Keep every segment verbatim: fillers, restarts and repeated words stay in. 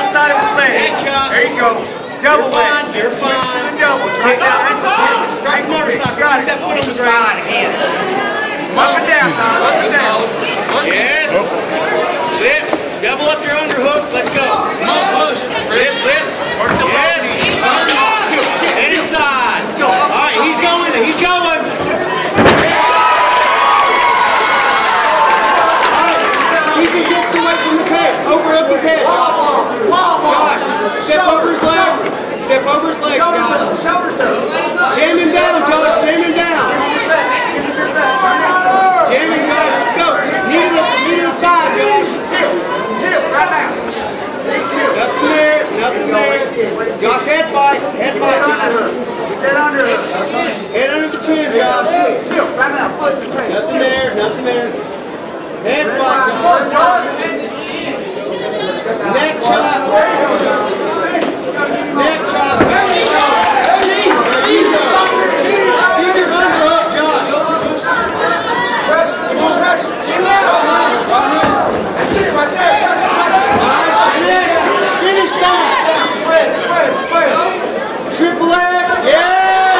outside of his leg. There you go. Double leg. You're fine. Switch to the double. Try that. Strike motorcycle. Got that foot on the spine again. Up and down, son. Up and down. Yes. Flip. Double up your underhook. Let's go. Come on, push. Flip, flip. Work the yes. And inside. Let's go. All right, he's going. He's going. Keep his hips away from the peg. Over up his head. Josh, step over his legs. Step over his legs, Josh. Shoulders up. Jam him down, Josh. Jam him down. Jam him, Josh. Let's go. Knee to the, knee to the thigh, Josh. Tilt. Tilt right now. Big tilt. Nothing there. Nothing there. Josh, head fight. Head fight, Josh. Get that under. Head under the chin, Josh. Tilt right now. Foot in the face. Nothing there. Nothing there. Head fight, Josh. Neck chop. Neck chop. There you go. There you go. Use your underhook, Josh. Press. Come on, press. That's it right there. Press. Nice. Finish. Finish that. Spread, spread, spread. Triple leg. Yeah.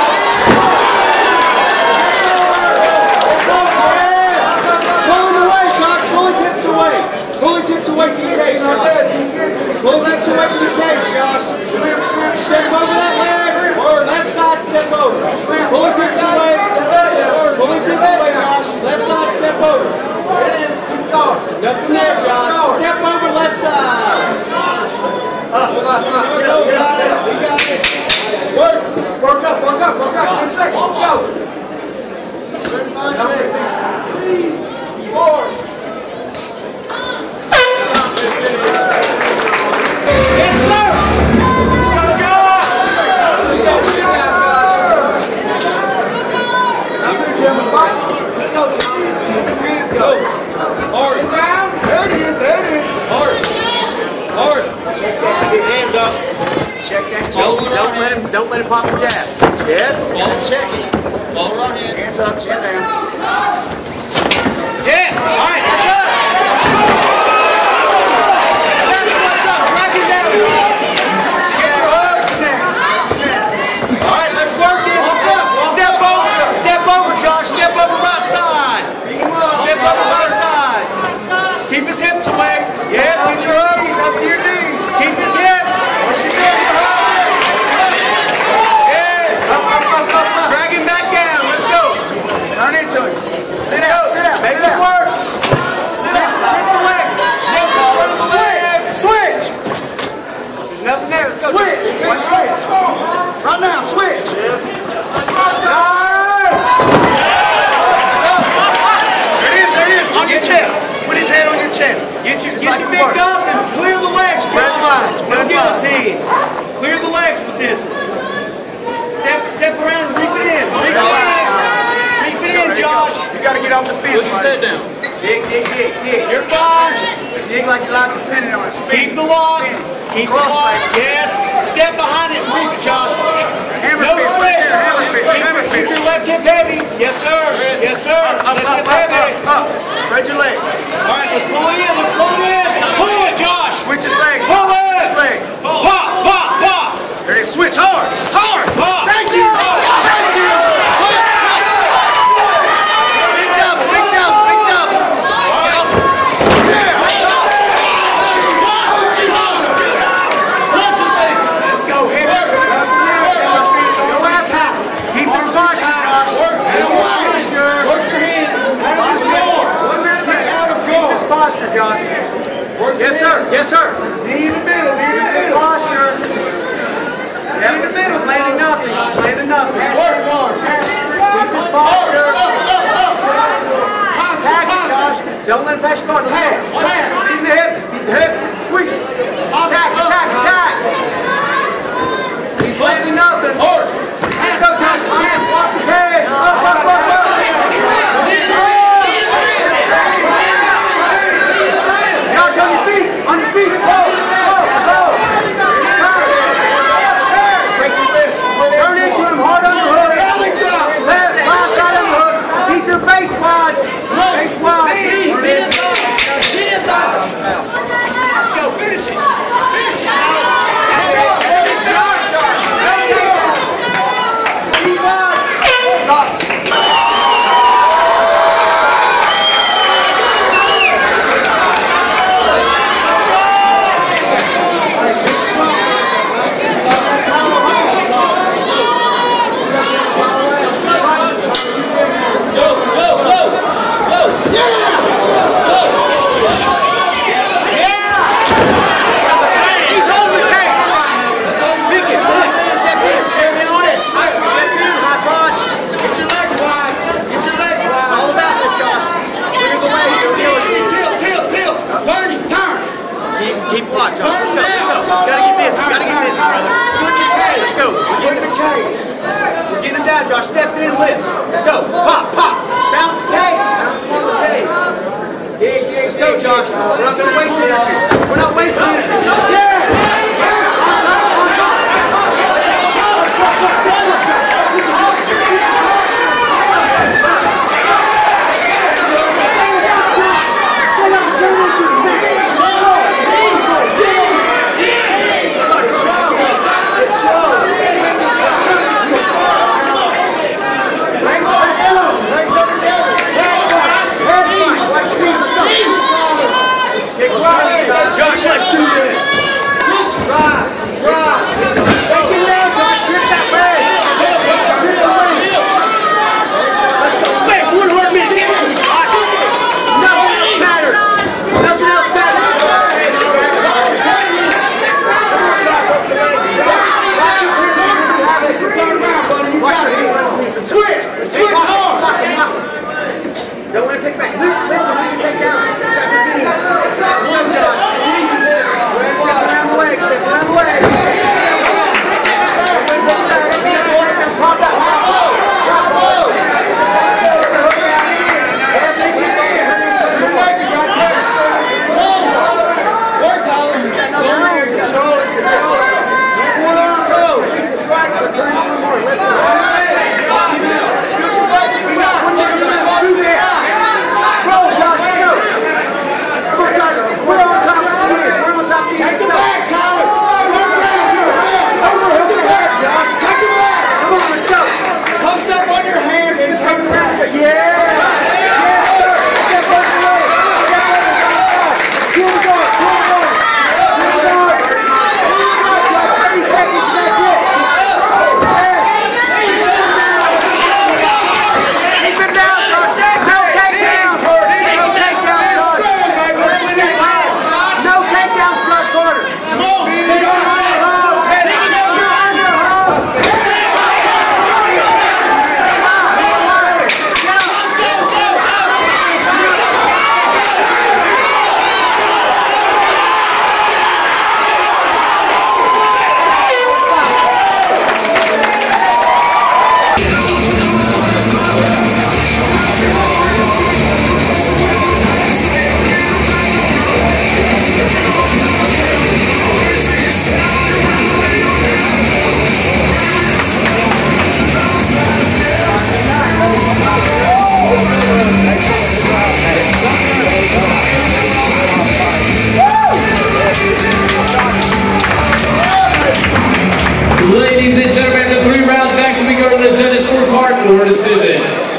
Pull him away, Josh. Pull his hips away. Pull his hips away from your cage, Josh. Pull his hips away from your cage, Josh. Step over that leg. Or left side, step over. Pull his hips away. Pull his hips away, Josh. Left side, step over. There it is. Keep going. Nothing there, Josh. Step over left side. Up, up, up. Get up, get up, get up. We got this. Work. Work up, work up, work up. Ten seconds. Let's go. Four. Yes, sir. Go, Josh. Let's go, Let's go, John. Hands go. Hard. There it is, there it is. Hard. Hard. Check that. Hands up. Check that. Follow Don't, it don't on let in. him. Don't let him pop a jab. Yes. Follow Check it. Follow right hand. Hands up, chin down. Yes. All right. That's up. That's what's up. Drag it down. All right. Let's work it. Step over. Step over, Josh. Step over right side. Step over right side. Keep his hips away. Yes. Keep your Knees hips. up to your knees. Keep his hips. What you doing? Yes. Up, up, up, up, up. Drag him back down. Let's go. Turn into it. Sit out, sit out, Make sit it out. work. Sit out. Check the leg. Check the leg. Switch, switch, There's nothing there. Let's go. switch, big switch. Right now, switch. Nice. There it is, there it is. On your chest. Put his head on your chest. Get your, Just get like your it big works. up and clear the legs. Spread the lines, No spread the lines. guillotine. Clear the legs with this. Step, step around and reap it in. Reap it in. Reap it in, Josh. You gotta get off the field. Put your head down. Dig, dig, dig, dig. You're fine. Dig like you're like depending on it. Spin. Keep the lock. Spin. Keep the Cross lock. face. Yes. Step behind it and reap it, Josh. Hammer No fist right switch. there. Hammer fist. Hammer Keep fist. your left hip heavy. Yes, sir. Yes, sir. Up, up, Left up, hip up, heavy. up, up. Spread your legs. All right, let's pull it in. Let's pull it in. Pull it, Josh. Switch his legs. Pull it. Switch his legs. Pop, pop, pop. There it is. Switch hard. Hard. Pop. Thank you. Thank you. Big double. Big double. Big double. Let's go. Hit it. Go out top. Keep Arms the are tight. Work. And wide. Work your hands. Out of this guard. Get out of guard. posture, Josh. Yes, sir. Yes, sir. Knee in the middle. Knee in the middle. Posture. Knee in the middle. Landing nothing. Landing nothing. Pass the guard. Pass it. Keep his posture. Up, up, up. Posture, Tag it, posture. Josh. Don't let him pass your guard. Pass, pass. Keep the hips. Keep the hips. Sweep. Attack, attack, attack. He's landing nothing. Hard. Let's go, Josh. Pass. Walk the head. Up, up, up, up. Josh, on your feet. On your feet. Go. Go. Go. Break your wrist. Turn into him. Hard on the hook. Belly drop. Left, right side of the hook. Keep your face wide. Face wide. Knee. Knee.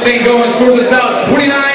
Saint Goins scores us out twenty-nine